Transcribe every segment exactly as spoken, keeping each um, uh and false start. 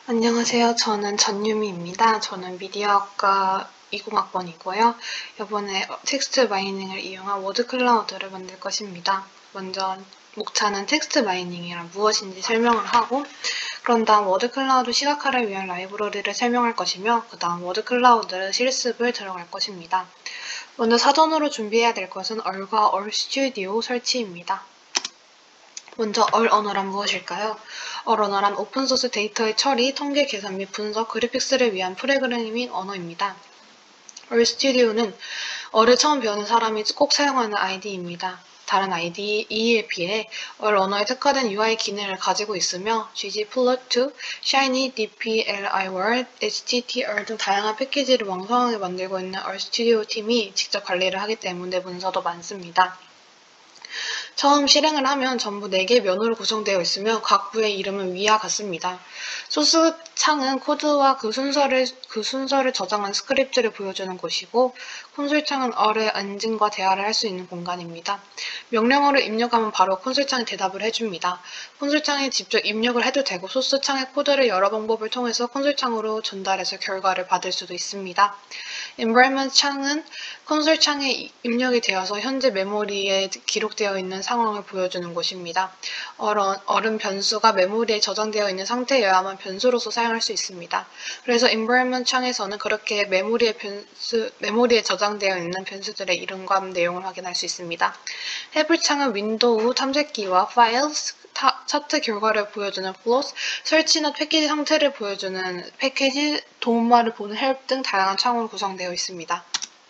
안녕하세요. 저는 전유미입니다. 저는 미디어학과 이공학번이고요. 이번에 텍스트 마이닝을 이용한 워드 클라우드를 만들 것입니다. 먼저 목차는 텍스트 마이닝이란 무엇인지 설명을 하고, 그런 다음 워드 클라우드 시각화를 위한 라이브러리를 설명할 것이며, 그 다음 워드 클라우드 실습을 들어갈 것입니다. 먼저 사전으로 준비해야 될 것은 얼과 얼 스튜디오 설치입니다. 먼저 얼 언어란 무엇일까요? 얼 언어란 오픈소스 데이터의 처리, 통계 계산 및 분석, 그래픽스를 위한 프로그래밍 언어입니다. 얼 스튜디오는 얼을 처음 배우는 사람이 꼭 사용하는 아이디이입니다. 다른 아이디이에 비해 얼 언어에 특화된 유아이 기능을 가지고 있으며 ggplot2, shiny, dplyworld, httr 등 다양한 패키지를 왕성하게 만들고 있는 얼 스튜디오 팀이 직접 관리를 하기 때문에 문서도 많습니다. 처음 실행을 하면 전부 네 개 면으로 구성되어 있으며 각 부의 이름은 위와 같습니다. 소스 창은 코드와 그 순서를, 그 순서를 저장한 스크립트를 보여주는 곳이고, 콘솔 창은 얼의 엔진과 대화를 할 수 있는 공간입니다. 명령어를 입력하면 바로 콘솔 창이 대답을 해줍니다. 콘솔 창에 직접 입력을 해도 되고, 소스 창의 코드를 여러 방법을 통해서 콘솔 창으로 전달해서 결과를 받을 수도 있습니다. environment 창은 콘솔 창에 입력이 되어서 현재 메모리에 기록되어 있는 상황을 보여주는 곳입니다. 얼은 변수가 메모리에 저장되어 있는 상태여야만 변수로서 사용할 수 있습니다. 그래서 environment 창에서는 그렇게 메모리에, 변수, 메모리에 저장되어 있는 변수들의 이름과 내용을 확인할 수 있습니다. have 창은 윈도우 탐색기와 files, 타, 차트 결과를 보여주는 flows, 설치나 패키지 상태를 보여주는 패키지, 도움말을 보는 help 등 다양한 창으로 구성되어 있습니다.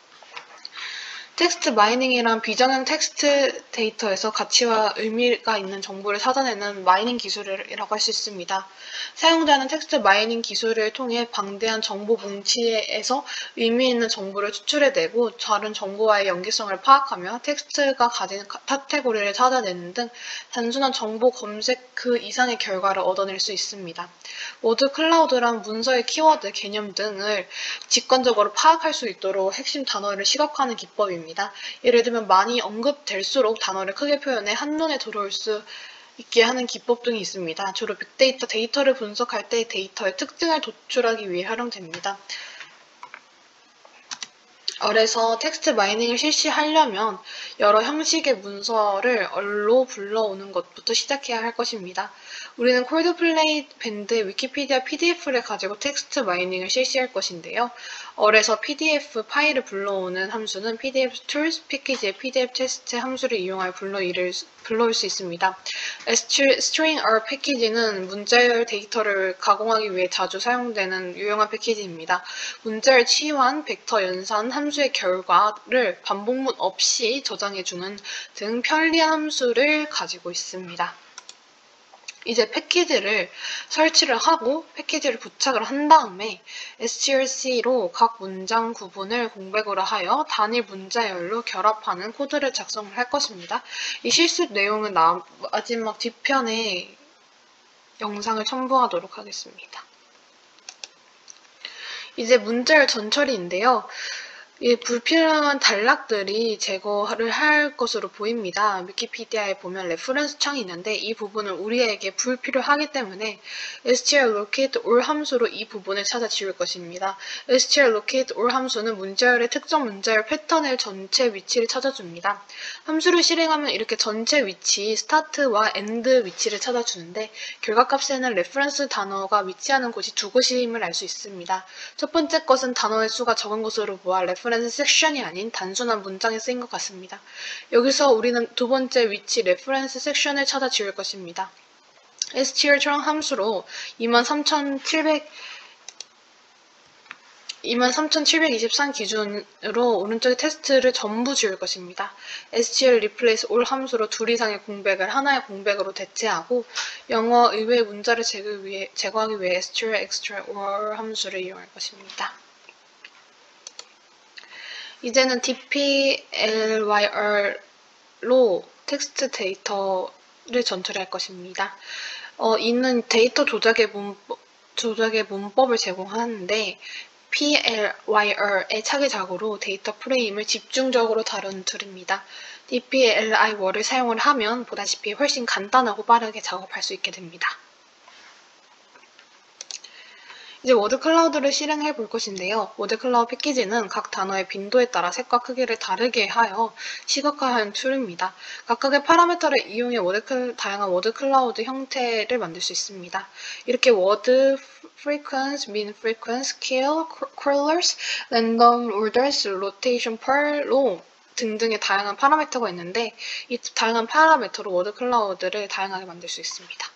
텍스트 마이닝이란 비정형 텍스트 데이터에서 가치와 의미가 있는 정보를 찾아내는 마이닝 기술이라고 할 수 있습니다. 사용자는 텍스트 마이닝 기술을 통해 방대한 정보 뭉치에서 의미 있는 정보를 추출해내고 다른 정보와의 연계성을 파악하며 텍스트가 가진 카테고리를 찾아내는 등 단순한 정보 검색 그 이상의 결과를 얻어낼 수 있습니다. 워드 클라우드란 문서의 키워드, 개념 등을 직관적으로 파악할 수 있도록 핵심 단어를 시각화하는 기법입니다. 예를 들면 많이 언급될수록 단어를 크게 표현해 한눈에 들어올 수 있게 하는 기법 등이 있습니다. 주로 빅데이터 데이터를 분석할 때 데이터의 특징을 도출하기 위해 활용됩니다. 얼에서 텍스트 마이닝을 실시하려면 여러 형식의 문서를 얼로 불러오는 것부터 시작해야 할 것입니다. 우리는 콜드플레이 밴드의 위키피디아 피디에프를 가지고 텍스트 마이닝을 실시할 것인데요. 얼에서 피디에프 파일을 불러오는 함수는 pdf tools 패키지의 pdf 테스트 함수를 이용하여 불러일을, 불러올 수 있습니다. string or 패키지는 문자열 데이터를 가공하기 위해 자주 사용되는 유용한 패키지입니다. 문자열 치환, 벡터 연산, 함수의 결과를 반복문 없이 저장해주는 등 편리한 함수를 가지고 있습니다. 이제 패키지를 설치를 하고 패키지를 부착을 한 다음에 에스티알씨로 각 문장 구분을 공백으로 하여 단일 문자열로 결합하는 코드를 작성을 할 것입니다. 이 실습 내용은 나, 마지막 뒤편에 영상을 첨부하도록 하겠습니다. 이제 문자열 전처리인데요. 이 불필요한 단락들이 제거를 할 것으로 보입니다. 위키피디아에 보면 레퍼런스 창이 있는데 이 부분은 우리에게 불필요하기 때문에 strlocate all 함수로 이 부분을 찾아 지울 것입니다. strlocate all 함수는 문자열의 특정 문자열 패턴의 전체 위치를 찾아줍니다. 함수를 실행하면 이렇게 전체 위치, start와 end 위치를 찾아주는데 결과값에는 레퍼런스 단어가 위치하는 곳이 두 곳임을 알 수 있습니다. 첫 번째 것은 단어의 수가 적은 것으로 보아 레퍼런스 섹션이 아닌 단순한 문장에 쓰인 것 같습니다. 여기서 우리는 두 번째 위치 레퍼런스 섹션을 찾아 지울 것입니다. strtron 함수로 이만삼천칠백이십삼 기준으로 오른쪽에 테스트를 전부 지울 것입니다. str replace all 함수로 둘 이상의 공백을 하나의 공백으로 대체하고 영어 의외의 문자를 제거하기 위해 str extract all 함수를 이용할 것입니다. 이제는 dplyr로 텍스트 데이터를 전처리할 것입니다. 어, 이는 데이터 조작의, 문법, 조작의 문법을 제공하는데 dplyr의 차기작으로 데이터 프레임을 집중적으로 다루는 툴입니다. dply를 사용을 하면 보다시피 훨씬 간단하고 빠르게 작업할 수 있게 됩니다. 이제 워드 클라우드를 실행해 볼 것인데요. 워드 클라우드 패키지는 각 단어의 빈도에 따라 색과 크기를 다르게 하여 시각화하는 툴입니다. 각각의 파라미터를 이용해 워드 클, 다양한 워드 클라우드 형태를 만들 수 있습니다. 이렇게 워드 frequency, mean frequency, scale, colors, random orders, rotation per-로 등등의 다양한 파라미터가 있는데 이 다양한 파라미터로 워드 클라우드를 다양하게 만들 수 있습니다.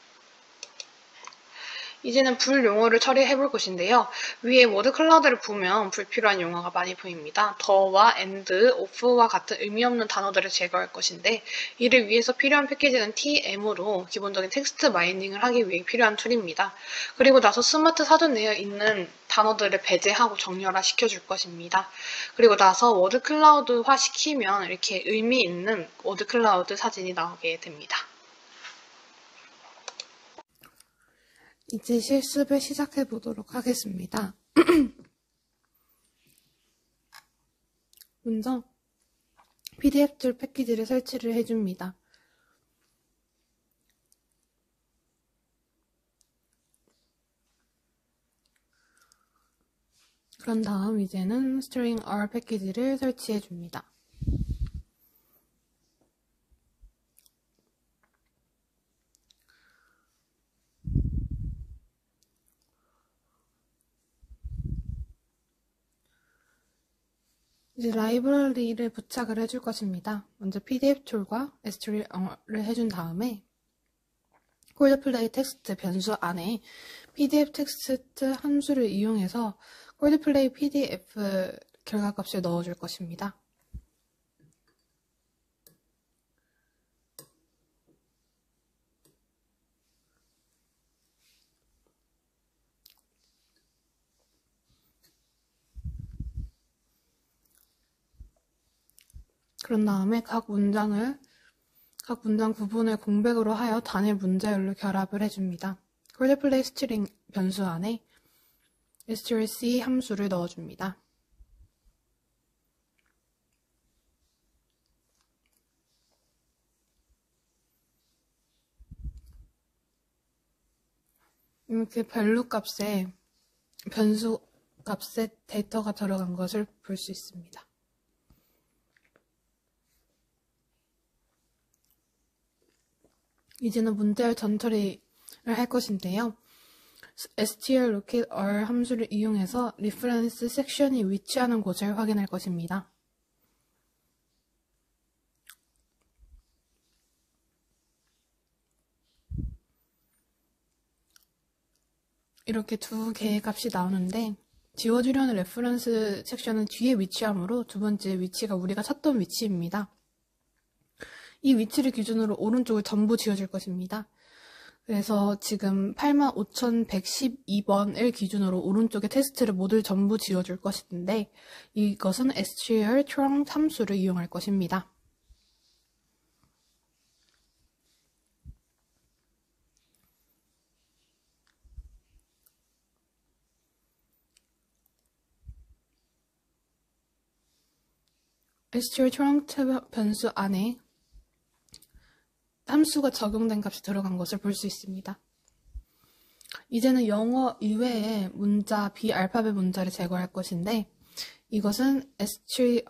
이제는 불 용어를 처리해 볼 것인데요. 위에 워드 클라우드를 보면 불필요한 용어가 많이 보입니다. 더와 and, of와 같은 의미 없는 단어들을 제거할 것인데 이를 위해서 필요한 패키지는 티엠으로 기본적인 텍스트 마이닝을 하기 위해 필요한 툴입니다. 그리고 나서 스마트 사전 내에 있는 단어들을 배제하고 정렬화 시켜줄 것입니다. 그리고 나서 워드 클라우드화 시키면 이렇게 의미 있는 워드 클라우드 사진이 나오게 됩니다. 이제 실습을 시작해 보도록 하겠습니다. 먼저 피디에프 툴 패키지를 설치를 해줍니다. 그런 다음 이제는 string R 패키지를 설치해 줍니다. 이제 라이브러리를 부착을 해줄 것입니다. 먼저 피디에프 툴과 string을 해준 다음에 콜드플레이 텍스트 변수 안에 피디에프 텍스트 함수를 이용해서 콜드플레이 피디에프 결과값을 넣어줄 것입니다. 그런 다음에 각 문장을 각 문장 구분을 공백으로 하여 단일 문자열로 결합을 해줍니다. 콜드플레이 스트링 변수 안에 strc 함수를 넣어줍니다. 이렇게 밸류 값에 변수 값에 데이터가 들어간 것을 볼 수 있습니다. 이제는 문자열 전처리를 할 것인데요. strlocate.r 함수를 이용해서 reference 섹션이 위치하는 곳을 확인할 것입니다. 이렇게 두 개의 값이 나오는데 지워주려는 레퍼런스 섹션은 뒤에 위치하므로 두 번째 위치가 우리가 찾던 위치입니다. 이 위치를 기준으로 오른쪽을 전부 지워줄 것입니다. 그래서 지금 팔만 오천백십이 번을 기준으로 오른쪽에 테스트를 모두 전부 지워줄 것인데 이것은 str trunc 함수를 이용할 것입니다. str trunc 변수 안에 함수가 적용된 값이 들어간 것을 볼 수 있습니다. 이제는 영어 이외의 문자, 비알파벳 문자를 제거할 것인데 이것은 str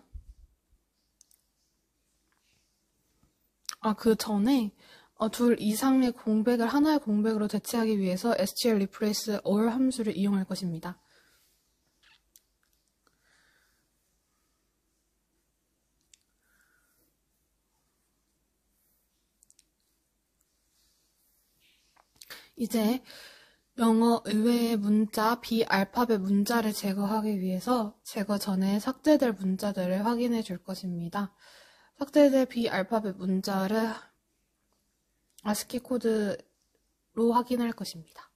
아, 그 전에 어, 둘 이상의 공백을 하나의 공백으로 대체하기 위해서 str replace all 함수를 이용할 것입니다. 이제 영어 의외의 문자, 비알파벳 문자를 제거하기 위해서 제거 전에 삭제될 문자들을 확인해 줄 것입니다. 삭제될 비알파벳 문자를 아스키 코드로 확인할 것입니다.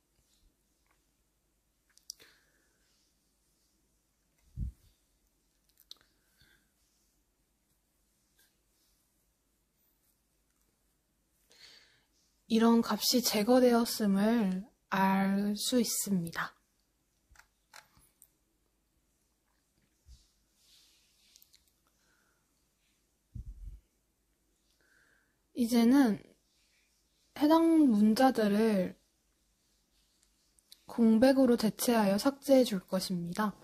이런 값이 제거되었음을 알 수 있습니다. 이제는 해당 문자들을 공백으로 대체하여 삭제해 줄 것입니다.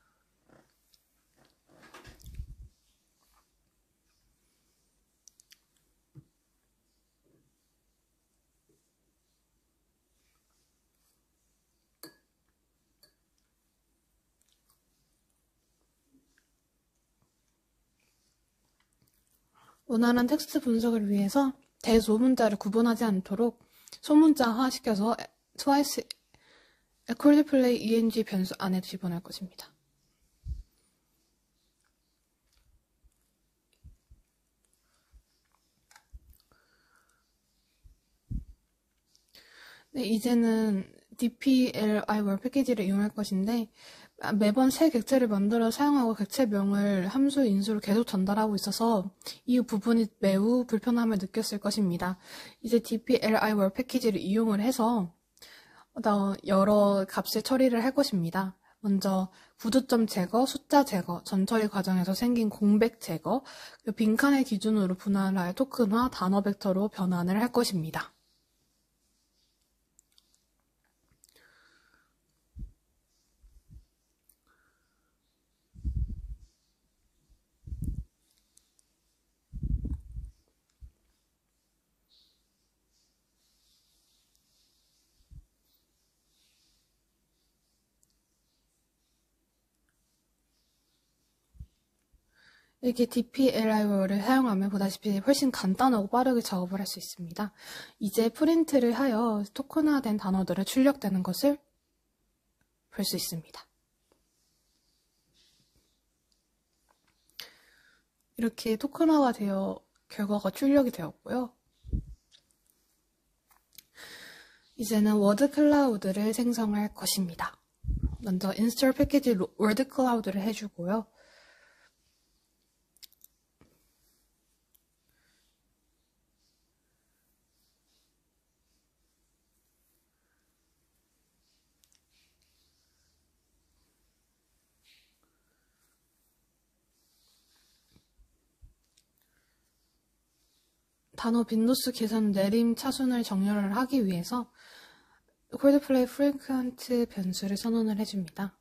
원활한 텍스트 분석을 위해서 대소문자를 구분하지 않도록 소문자화 시켜서 트와이스 콜드플레이 eng 변수 안에 집어넣을 것입니다. 네, 이제는 dply월 패키지를 이용할 것인데 매번 새 객체를 만들어 사용하고 객체명을 함수 인수로 계속 전달하고 있어서 이 부분이 매우 불편함을 느꼈을 것입니다. 이제 dply월 패키지를 이용을 해서 여러 값의 처리를 할 것입니다. 먼저 구두점 제거, 숫자 제거, 전처리 과정에서 생긴 공백 제거, 빈칸을 기준으로 분할하여 토큰화, 단어 벡터로 변환을 할 것입니다. 이렇게 dply월을 사용하면 보다시피 훨씬 간단하고 빠르게 작업을 할 수 있습니다. 이제 프린트를 하여 토큰화된 단어들을 출력되는 것을 볼 수 있습니다. 이렇게 토큰화가 되어 결과가 출력이 되었고요. 이제는 워드 클라우드를 생성할 것입니다. 먼저 인스톨 패키지 워드 클라우드를 해주고요. 단어 빈도수 계산 내림 차순을 정렬을 하기 위해서 콜드플레이 frequent 변수를 선언을 해줍니다.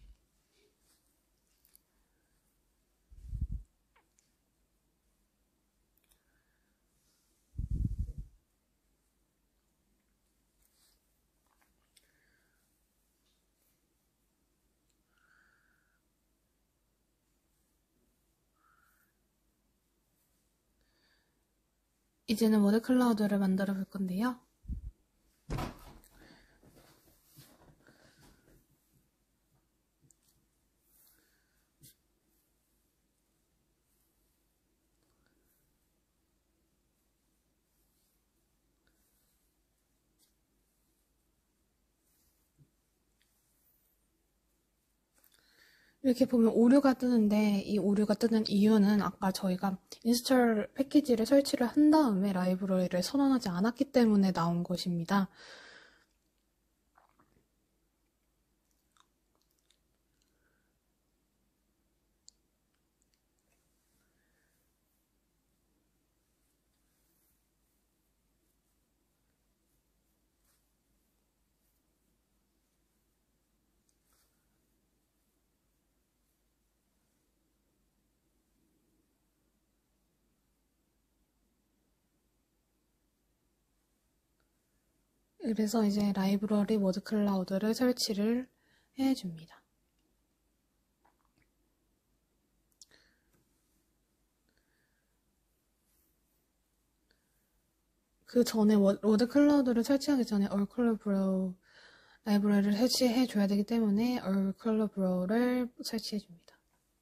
이제는 워드 클라우드를 만들어 볼 건데요. 이렇게 보면 오류가 뜨는데 이 오류가 뜨는 이유는 아까 저희가 인스톨 패키지를 설치를 한 다음에 라이브러리를 선언하지 않았기 때문에 나온 것입니다. 그래서 이제 라이브러리 워드 클라우드를 설치를 해줍니다. 그 전에 워드 클라우드를 설치하기 전에 얼컬러브로우 라이브러리를 설치해 줘야 되기 때문에 얼컬러브로우를 설치해 줍니다.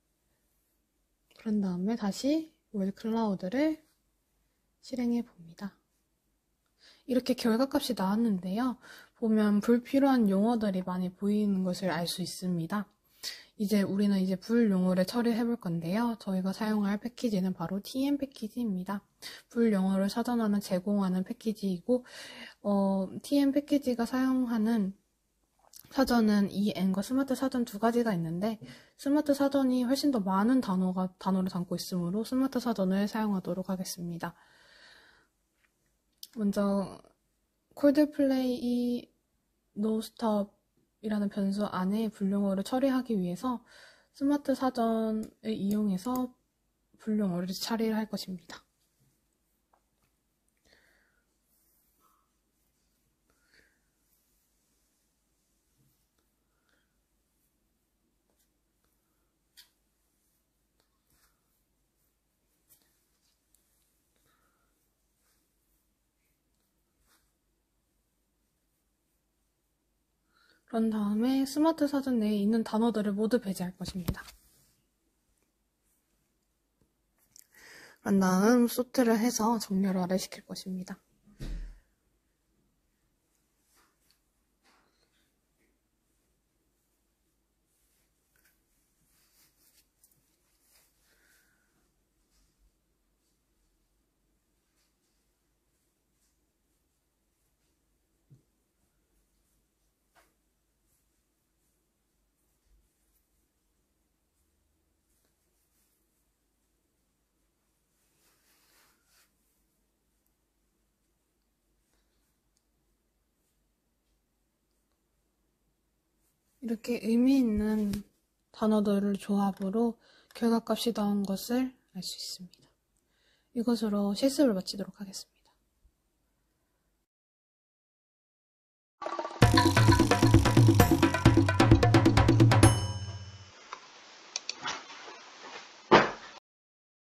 그런 다음에 다시 워드 클라우드를 실행해 봅니다. 이렇게 결과값이 나왔는데요. 보면 불필요한 용어들이 많이 보이는 것을 알 수 있습니다. 이제 우리는 이제 불 용어를 처리해 볼 건데요. 저희가 사용할 패키지는 바로 tm 패키지입니다. 불 용어를 사전하는 제공하는 패키지이고 어, tm 패키지가 사용하는 사전은 이엔과 스마트 사전 두 가지가 있는데 스마트 사전이 훨씬 더 많은 단어가 단어를 담고 있으므로 스마트 사전을 사용하도록 하겠습니다. 먼저 콜드플레이 노스톱 이라는 변수 안에 분룡어를 처리하기 위해서 스마트 사전을 이용해서 분룡어를 처리를 할 것입니다. 그런 다음에 스마트 사전 내에 있는 단어들을 모두 배제할 것입니다. 그런 다음 소트를 해서 정렬화를 시킬 것입니다. 이렇게 의미 있는 단어들을 조합으로 결과값이 나온 것을 알 수 있습니다. 이것으로 실습을 마치도록 하겠습니다.